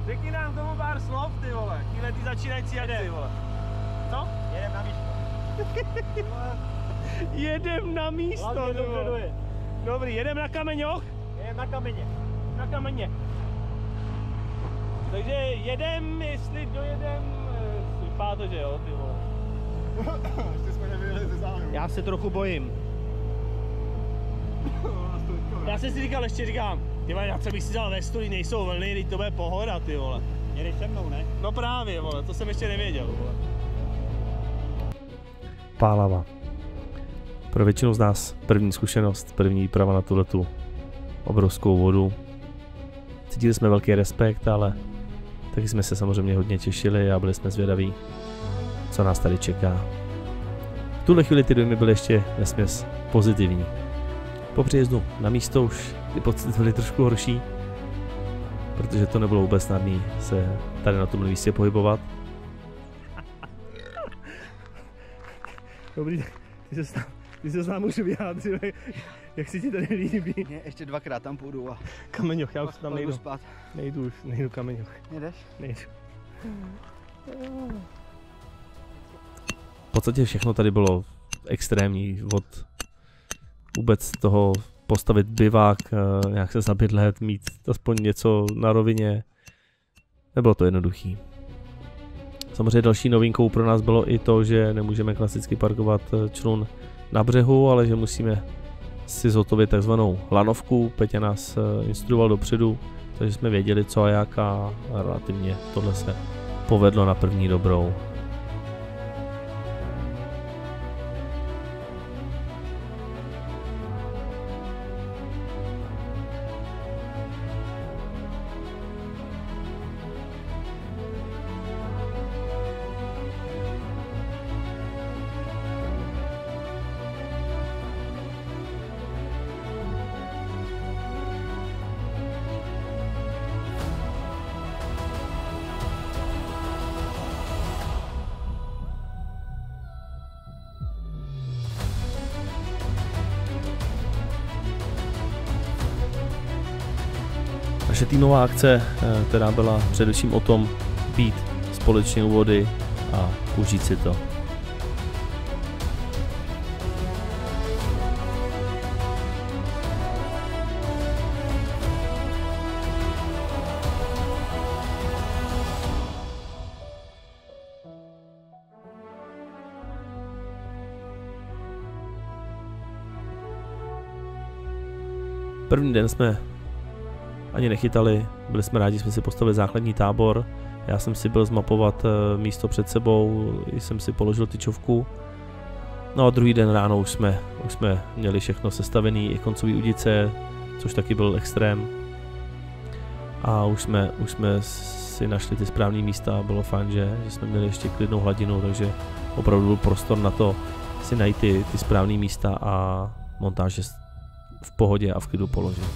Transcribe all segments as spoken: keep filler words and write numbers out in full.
Řekni nám tomu pár slov, ty vole. Tyhle ty začínající akci, vole. Co? Jedem na místo. Jedem na místo, Hlavně dobrý, jedem na Kameňoch? Jedem na Kameně. Na Kameně. Takže jedem, jestli dojedem, vypadá to, že jo, ty vole. Ještě jsme nevyjeli ze zájmu. Já se trochu bojím. Já jsem si říkal, ještě říkám, ty vole, na co bych si vzal vestu, nejsou vlny, teď to bude pohoda, ty vole. Jedeš se mnou, ne? No právě, vole, to jsem ještě nevěděl, vole. Pálava. Pro většinu z nás první zkušenost, první výprava na tuhletu obrovskou vodu. Cítili jsme velký respekt, ale taky jsme se samozřejmě hodně těšili a byli jsme zvědaví, co nás tady čeká. V tuhle chvíli ty dojmy byly ještě vesměs pozitivní. Po příjezdu na místo už ty pocity byly trošku horší, protože to nebylo vůbec snadné se tady na tomhle místě pohybovat. Dobrý, ty se, ty se s nám už vyjádřil, jak si ti tady líbí. Ne, ještě dvakrát tam půjdu a... Kameňoch, já už tam nejdu. Spát. Nejdu už, nejdu Kameňoch. Jedeš? Nejdu. V podstatě všechno tady bylo extrémní, od vůbec toho postavit bivák, nějak se zabydlet, mít aspoň něco na rovině. Nebylo to jednoduchý. Samozřejmě další novinkou pro nás bylo i to, že nemůžeme klasicky parkovat člun na břehu, ale že musíme si zhotovit takzvanou lanovku. Peťa nás instruoval dopředu, takže jsme věděli co a jak a relativně tohle se povedlo na první dobrou. Naše týmová akce, která byla především o tom být společně u vody a užít si to. První den jsme ani nechytali, byli jsme rádi, že jsme si postavili základní tábor. Já jsem si byl zmapovat místo před sebou, jsem si položil tyčovku. No a druhý den ráno už jsme, už jsme měli všechno sestavený, i koncový udice, což taky byl extrém. A už jsme, už jsme si našli ty správné místa a bylo fajn, že, že jsme měli ještě klidnou hladinu, takže opravdu byl prostor na to si najít ty, ty správné místa a montáže v pohodě a v klidu položit.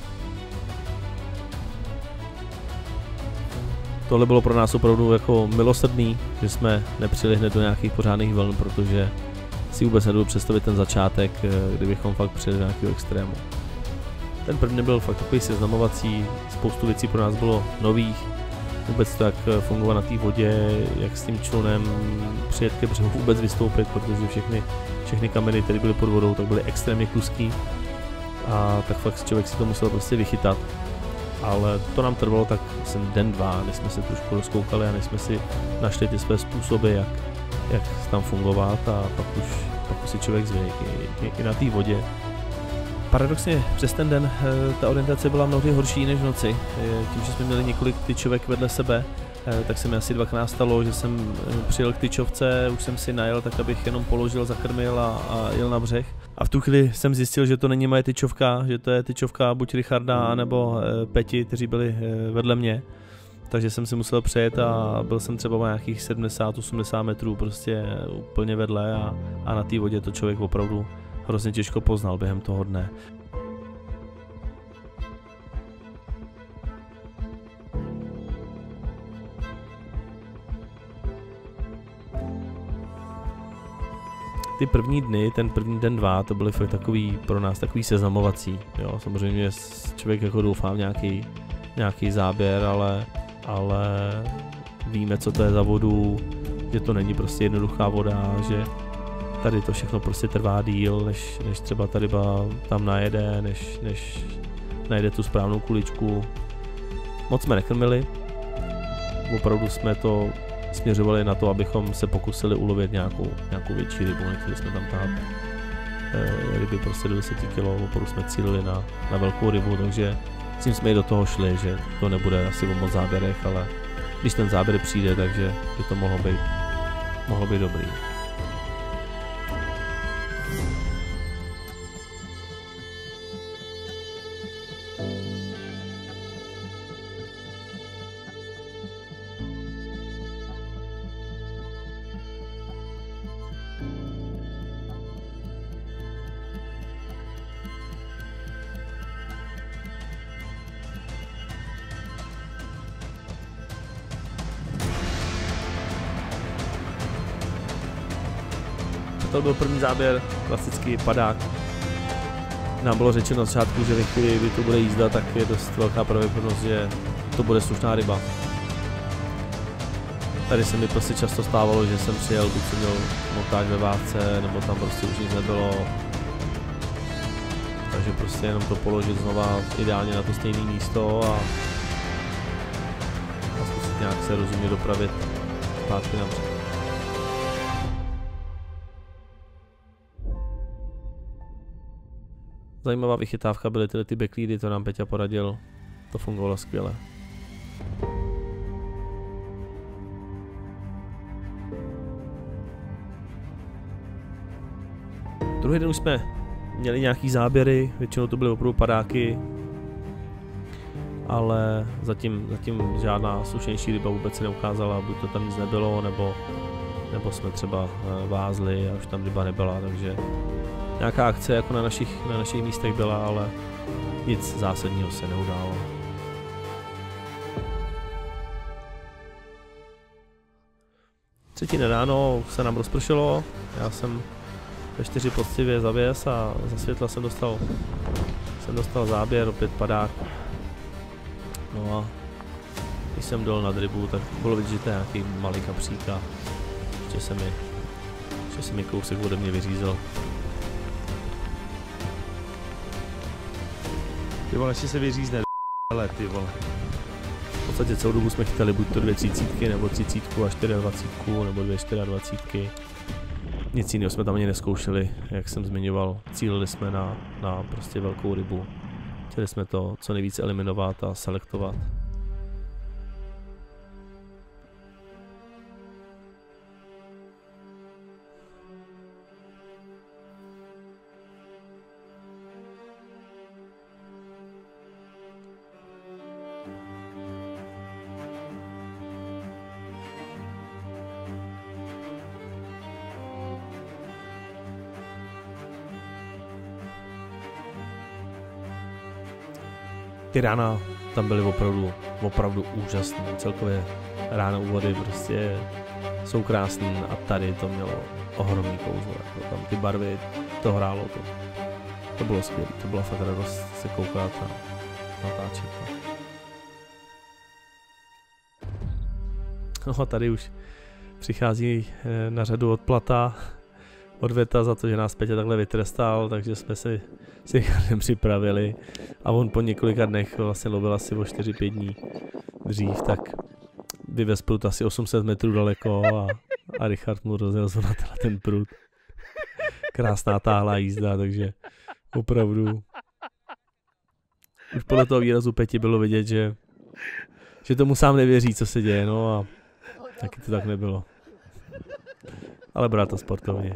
Tohle bylo pro nás opravdu jako milosrdný, že jsme nepřijeli hned do nějakých pořádných vln, protože si vůbec nedovedu představit ten začátek, kdybychom fakt přijeli do nějakého extrému. Ten první byl fakt takový seznamovací, spoustu věcí pro nás bylo nových, vůbec to, jak fungovat na té vodě, jak s tím člunem přijet ke břehu, vůbec vystoupit, protože všechny, všechny kameny, které byly pod vodou, tak byly extrémně kluský a tak fakt člověk si to musel prostě vychytat. Ale to nám trvalo tak asi den, dva, než jsme se trošku rozkoukali a než jsme si našli ty své způsoby, jak, jak tam fungovat a pak už, pak už si člověk zvyk i, i, i na té vodě. Paradoxně přes ten den ta orientace byla mnohdy horší než v noci. Tím, že jsme měli několik tyčovek vedle sebe, tak se mi asi dvakrát stalo, že jsem přijel k tyčovce, už jsem si najel tak, abych jenom položil, zakrmil a, a jel na břeh. A v tu chvíli jsem zjistil, že to není moje tyčovka, že to je tyčovka buď Richarda, nebo Peti, kteří byli vedle mě. Takže jsem si musel přejet a byl jsem třeba nějakých sedmdesát osmdesát metrů prostě úplně vedle a, a na té vodě to člověk opravdu hrozně těžko poznal během toho dne. Ty první dny, ten první den dva, to byly fakt takový pro nás takový seznamovací, jo, samozřejmě člověk jako doufá v nějaký, nějaký záběr, ale ale víme, co to je za vodu, že to není prostě jednoduchá voda, že tady to všechno prostě trvá díl, než, než třeba ta ryba tam najede, než, než najde tu správnou kuličku. Moc jsme nekrmili, opravdu jsme to směřovali na to, abychom se pokusili ulovit nějakou, nějakou větší rybu, nechtěli jsme tam tahat e, ryby prostě do deset kilo, opravdu jsme cílili na, na velkou rybu, takže s tím jsme i do toho šli, že to nebude asi o moc záběrech, ale když ten záběr přijde, takže by to mohlo být, mohlo být dobrý. To byl první záběr, klasický padák. Nám bylo řečeno na začátku, že ve chvíli, kdy to bude jízda, tak je dost velká pravděpodobnost, že to bude slušná ryba. Tady se mi prostě často stávalo, že jsem přijel, buď jsem měl montáž ve vážce, nebo tam prostě už nic nebylo. Takže prostě jenom to položit znova ideálně na to stejné místo a, a zkusit nějak se rozumně dopravit zpátky na břeh. Zajímavá vychytávka byly tyhle ty backleady, to nám Peťa poradil, to fungovalo skvěle. Druhý den už jsme měli nějaký záběry, většinou to byly opravdu padáky, ale zatím, zatím žádná slušnější ryba vůbec se neukázala, buď to tam nic nebylo, nebo, nebo jsme třeba vázli a už tam ryba nebyla, takže nějaká akce jako na našich, na našich místech byla, ale nic zásadního se neudálo. Třetí den ráno se nám rozpršelo, já jsem ve čtyři poctivě zavěs a za světla jsem dostal, jsem dostal záběr, opět padák. No a když jsem dol nad rybu, tak bylo vidět, že to je nějaký malý kapřík a ještě se mi, ještě se mi kousek ode mě vyřízel. Ty vole, ještě se vyřízne, ale ty vole. V podstatě celou dobu jsme chytali buď to dvě třicítky, nebo třicítku a čtyřadvacítku, nebo dvě čtyřadvacítky. Nic jiného jsme tam ani neskoušeli, jak jsem zmiňoval, cílili jsme na, na prostě velkou rybu. Chtěli jsme to co nejvíce eliminovat a selektovat. Ty rána tam byly opravdu, opravdu úžasné, celkově ráno úvody prostě jsou krásný a tady to mělo ohromný kouzlo, jako tam ty barvy, to hrálo, to, to bylo skvělé, to byla fakt radost se koukat a natáčet. No a tady už přichází na řadu odplata od Veta za to, že nás Peťa takhle vytrestal, takže jsme si s Richardem připravili a on po několika dnech vlastně lovil asi o čtyři pět dní dřív, tak vyvez prut asi osm set metrů daleko a, a Richard mu rozjel na ten prut. Krásná táhlá jízda, takže opravdu už podle toho výrazu Peti bylo vidět, že, že tomu sám nevěří, co se děje, no a taky to tak nebylo. Ale bral to sportovně.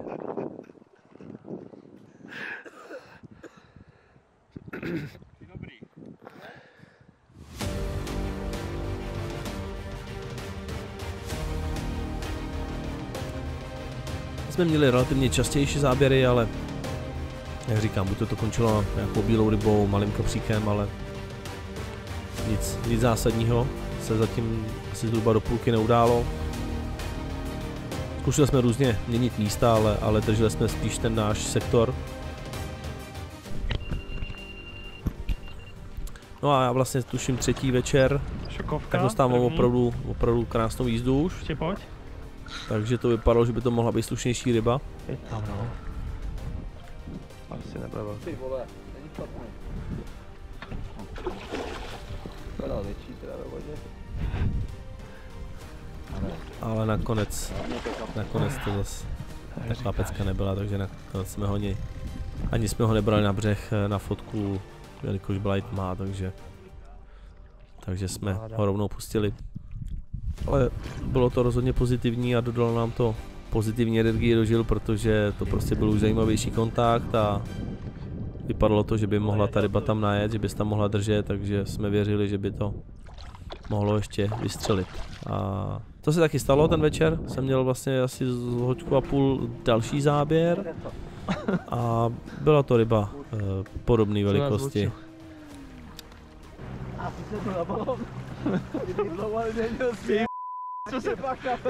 Jsme měli relativně častější záběry, ale jak říkám, buď to, to končilo nějakou bílou rybou, malým kapříkem, ale nic, nic zásadního se zatím asi zhruba do půlky neudálo. Zkoušeli jsme různě měnit místa, ale, ale drželi jsme spíš ten náš sektor. No a já vlastně tuším třetí večer Šokovka. Tak dostávám první. opravdu, opravdu krásnou jízdu už. Ještě pojď. Takže to vypadalo, že by to mohla být slušnější ryba. Je tam no. Asi nebude velký. Ty vole, není špatný. Vypadal větší teda ve vodě. Ale nakonec, nakonec to zase taková pecka nebyla, takže nakonec jsme ho ani, ani jsme ho nebrali na břeh na fotku, jelikož byla i tmá, takže, takže jsme ho rovnou pustili. Ale bylo to rozhodně pozitivní a dodalo nám to pozitivní energii do žil, protože to prostě byl už zajímavější kontakt a vypadalo to, že by mohla ta ryba tam najet, že by se tam mohla držet, takže jsme věřili, že by to mohlo ještě vystřelit. A to se taky stalo ten večer, jsem měl vlastně asi z hoďku a půl další záběr a byla to ryba eh, podobné velikosti. A ty se to na balon. Kdyby dlouho neměl svět. Co se pak kafe.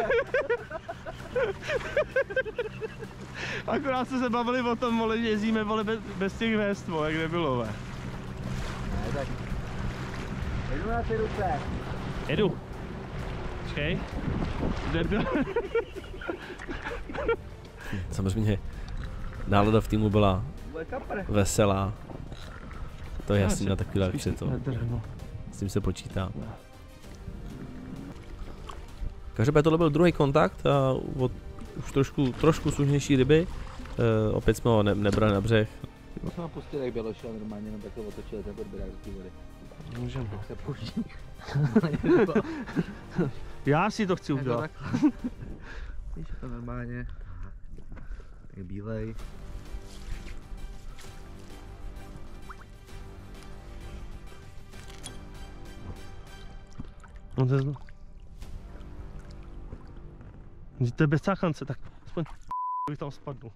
Akorát jsme se bavili o tom, vole, že jezdíme vole, bez, bez těch hvězd, vole, kde bylo, ve. Ne, tak. Jedu na ty ruce. Jedu. Počkej. Debil. Samozřejmě nálada v týmu byla veselá. To je jasný na takový akci, to. S tím se počítá. Každopádně tohle byl druhý kontakt a od už trošku, trošku slušnější ryby. E, opět jsme ho ne, nebrali na břeh. Ty jsme ho pustili, jak bylo šel normálně, no tak to otočili ten odběrák z té vody. Můžeme. Tak se použí. Já si to chci udělat. Víš, to normálně. Tak bílej. No to je zlo. To je bez cáchance, tak aspoň bych tam spadnul.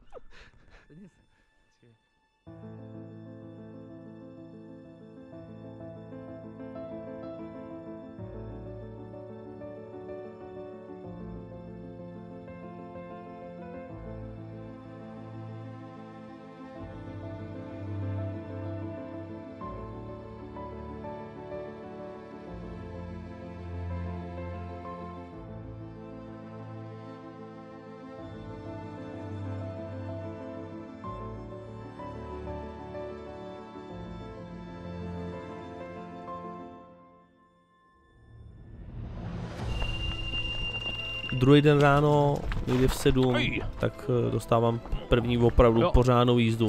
Druhý den ráno, někdy v sedm, tak dostávám první opravdu jo. pořádnou jízdu.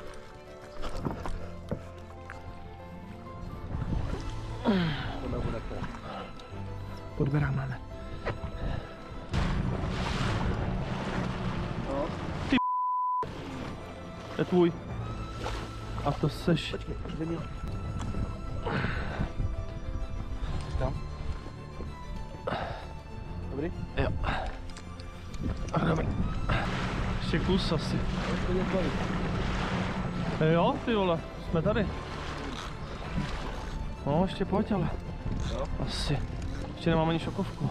Podběrám, máme. Ty je tvůj. A to seš. Počkej, kde měl? Tam? Dobrý? Jo. A jdeme. Ještě kus asi. Jo, ty vole, jsme tady. No, ještě pojď, ale. Jo? Asi. Ještě nemám ani šokovku.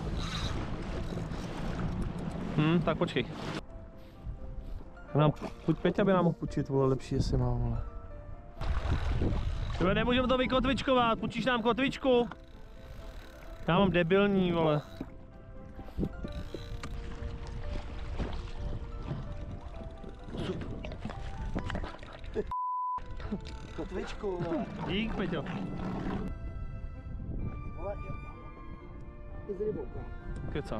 Hm, tak počkej. Nám, pojď Peťa, aby nám mohl půjčit, vole, lepší, jestli má, vole. Tyhle, nemůžeme to vykotvičkovat, půjčíš nám kotvičku? Já mám debilní, vole. Kotvičku, vole. Dík, Peťo. Vole, jo. Ty s rybou, kámo. Kecáš.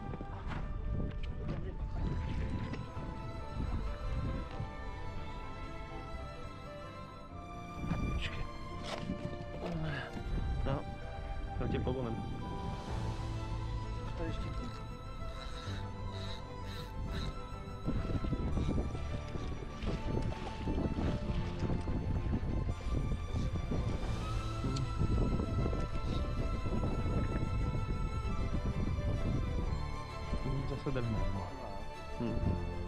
Počkej. No, já tě povolím. To je štítný. Zase den mám. Hmm.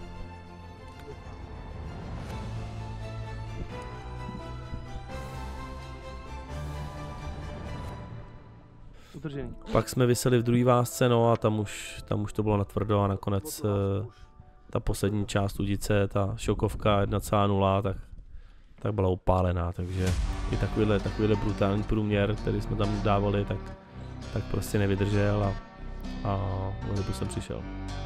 Udržený. Pak jsme viseli v druhé vásce, no a tam už, tam už to bylo natvrdo a nakonec e, ta poslední část udice, ta šokovka jedna celá nula, tak, tak byla upálená, takže i takovýhle, takovýhle brutální průměr, který jsme tam dávali, tak tak prostě nevydržel a, a o rybu jsem přišel.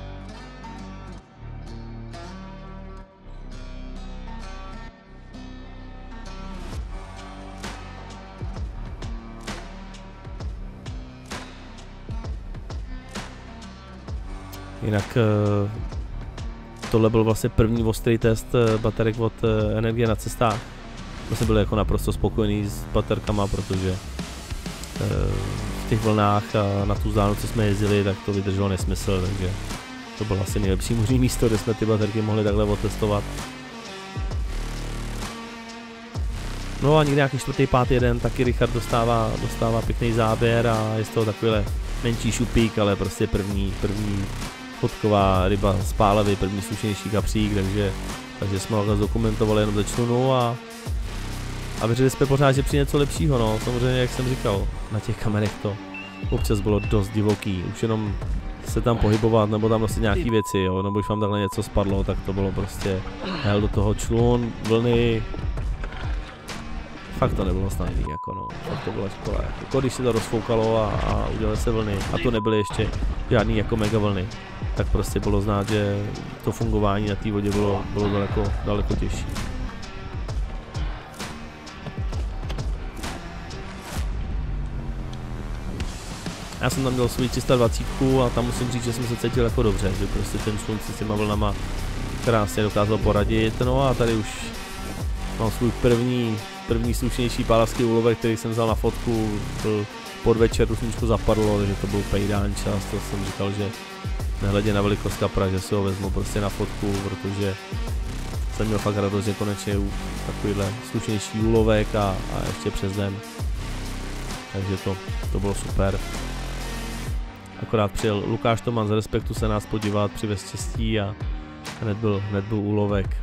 Jinak tohle byl vlastně první ostrý test baterek od Energie na cestách. To jsme byli jako naprosto spokojení s baterkama, protože v těch vlnách a na tu vzdálenost, co jsme jezdili, tak to vydrželo nesmysl, takže to bylo asi nejlepší možný místo, kde jsme ty baterky mohli takhle otestovat. No a někdy nějaký čtvrtý, pátý den taky Richard dostává, dostává pěkný záběr a je z toho takovýhle menší šupík, ale prostě první, první fotková ryba z pálavy, první slušnější kapřík, takže, takže jsme ho zdokumentovali jenom ze člunu a, a věřili jsme pořád, že přijde něco lepšího, no, samozřejmě, jak jsem říkal, na těch kamerech to občas bylo dost divoký, už jenom se tam pohybovat, nebo tam nosit nějaký věci, jo, nebo když vám takhle něco spadlo, tak to bylo prostě hel do toho člun, vlny, fakt to nebylo snadný, jako no, fakt to byla škola, jako když se to rozfoukalo a, a udělaly se vlny, a to nebyly ještě žádný jako mega vlny, tak prostě bylo znát, že to fungování na té vodě bylo, bylo daleko, daleko těžší. Já jsem tam měl svůj tři sta dvacet a tam musím říct, že jsem se cítil jako dobře, že prostě ten člun si s těma vlnama krásně dokázal poradit, no a tady už mám svůj první, první slušnější pálavský úlovek, který jsem vzal na fotku, byl podvečer, už sluníčko zapadlo, takže to byl úplně ideální čas, to jsem říkal, že nehledě na velikost kapra, že si ho vezmu prostě na fotku, protože jsem měl fakt radost, že konečně takovýhle slušnější úlovek a, a ještě přes den, takže to, to bylo super. Akorát přijel Lukáš Toman z Respektu se nás podívat, přivez štěstí a hned byl, hned byl úlovek.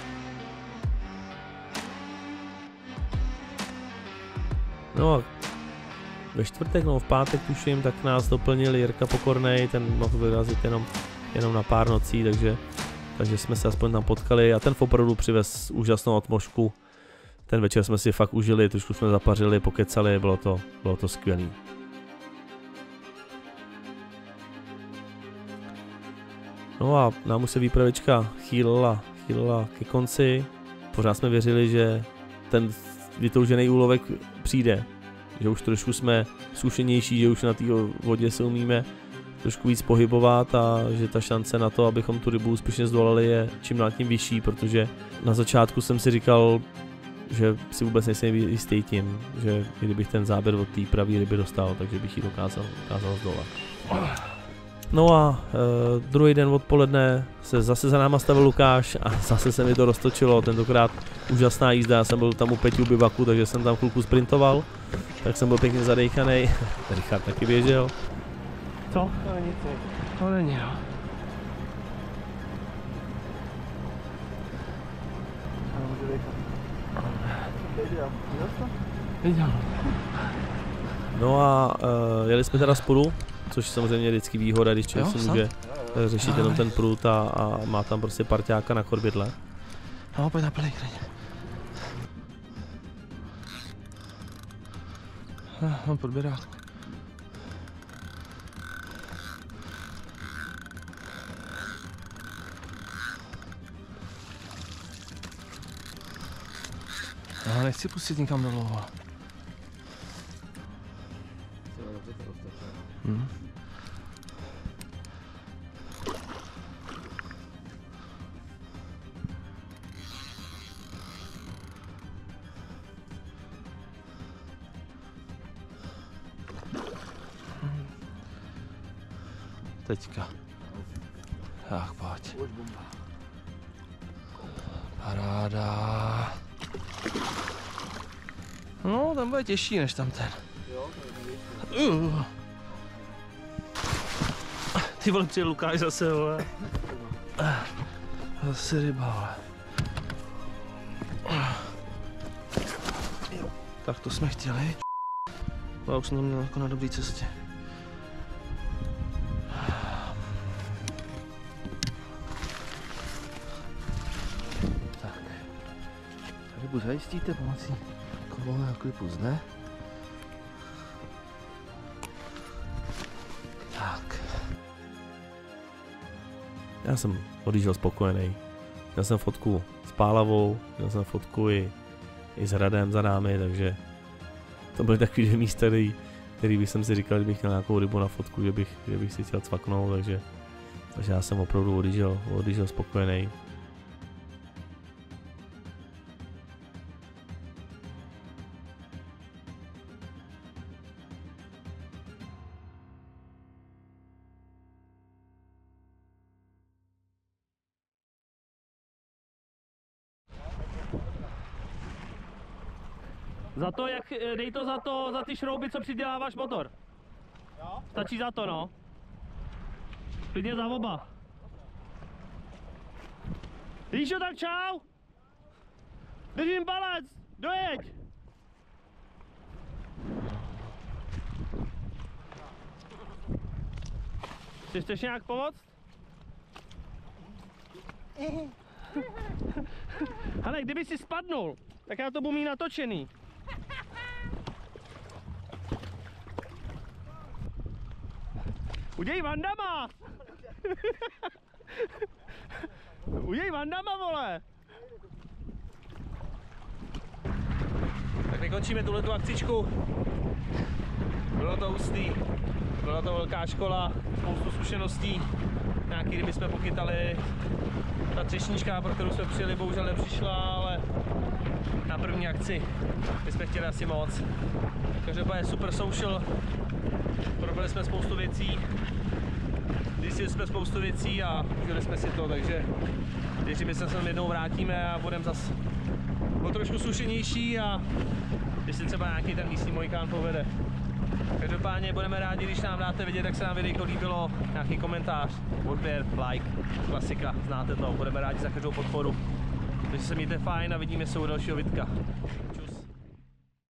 No a ve čtvrtek, no v pátek tuším, tak nás doplnil Jirka Pokornej, ten mohl vyrazit jenom, jenom na pár nocí, takže, takže jsme se aspoň tam potkali a ten opravdu přivez úžasnou atmosféru. Ten večer jsme si fakt užili, trošku jsme zapařili, pokecali, bylo to, bylo to skvělý. No a nám už se výpravička chýlila, chýlila ke konci, pořád jsme věřili, že ten vytoužený úlovek přijde, že už trošku jsme zkušenější, že už na té vodě se umíme trošku víc pohybovat a že ta šance na to, abychom tu rybu úspěšně zdolali, je čím dál tím vyšší, protože na začátku jsem si říkal, že si vůbec nejsem jistý tím, že kdybych ten záběr od té pravé ryby dostal, takže bych ji dokázal, dokázal zdolat. No a e, druhý den odpoledne se zase za náma stavil Lukáš a zase se mi to roztočilo, tentokrát úžasná jízda, já jsem byl tam u Peťu u bivaku, takže jsem tam chvilku sprintoval, tak jsem byl pěkně zadejchanej, Richard taky běžel. Co? To není nic, to není, no. No a e, jeli jsme teda spolu, což samozřejmě je vždycky výhoda, když člověk si může řešit jenom ten prut a, a má tam prostě parťáka na chodbidle. No, pojď na Pellegrini. Mám podběrátku. Já nechci pustit nikam dolů. Hmm. Teďka. Tak pojď. Paráda. No, ten bude těžší než tam ten. Uh. Ty vole, přijel Lukáš zase, vole. Zase ryba, vole. Tak to jsme chtěli. Já už jsem tam měl jako na dobré cestě. Tak. Rybu zajistíte pomocí kovového klipu zde. Já jsem odjížděl spokojený. Měl jsem fotku s Pálavou, měl jsem fotku i, i s Hradem za námi, takže to byly takový dvě místa, který, který bych jsem si říkal, kdybych měl nějakou rybu na fotku, že bych, že bych si chtěl cvaknout, takže, takže já jsem opravdu odjížděl, odjížděl spokojený. Za to, jak, dej to za to, za ty šrouby, co přiděláváš motor. Jo? Stačí za to, no. Klidně za oba. Líšo, tak čau! Držím palec, dojeď! Chceš ještě nějak pomoct? Hele, kdyby si spadnul, tak já to budu mít natočený. Uděj Vandama! Uděj Vandama, vole! Tak my končíme tuhletu akcičku. Bylo to hustý. Byla to velká škola, spoustu zkušeností. Nějaký ryby jsme pochytali. Ta třešnička, pro kterou jsme přijeli, bohužel nepřišla, ale na první akci my jsme chtěli asi moc. Každopádně super social. Probili jsme spoustu věcí. Zjistili jsme spoustu věcí a užili jsme si to, takže věřím, že se sem jednou vrátíme a budeme zase o trošku slušenější a když si třeba nějaký ten místní mojkán povede. Každopádně budeme rádi, když nám dáte vědět, jak se nám videjko líbilo, nějaký komentář, odběr, like, klasika, znáte to, budeme rádi za každou podporu. Takže se mějte fajn a vidíme se u dalšího videa.